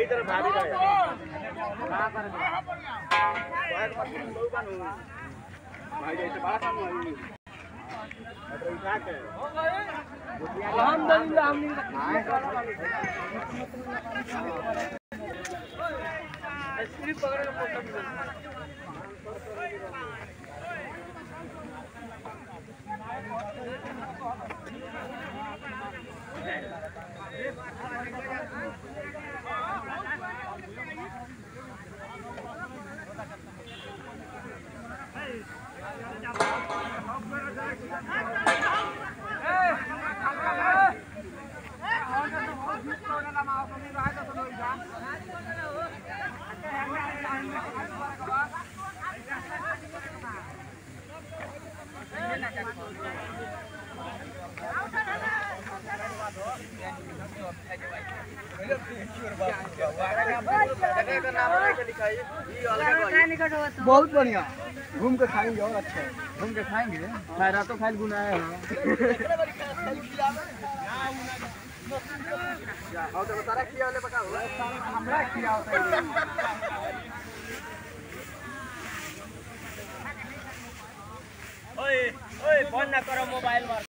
इधर भाभी रहे का कर भाई जैसे बात हम उठा के अल्हम्दुलिल्लाह हमनी स्क्रिप्ट पकड़ के बहुत बढ़िया घूम के खाएंगे और अच्छा घूम के खाएंगे खायरा तो खाइल गुना है और तो बता रहा किया वाले पका हुआ हमरा किया होता है ओए ओए फोन ना करो मोबाइल में